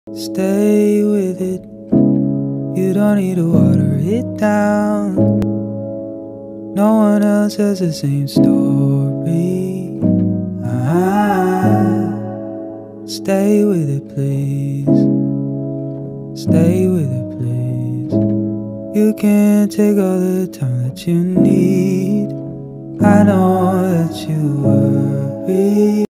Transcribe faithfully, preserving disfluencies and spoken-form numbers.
Stay with it. You don't need to water it down. No one else has the same story. Ah, stay with it, please. Stay with it, please. You can take all the time that you need. I know that you worry.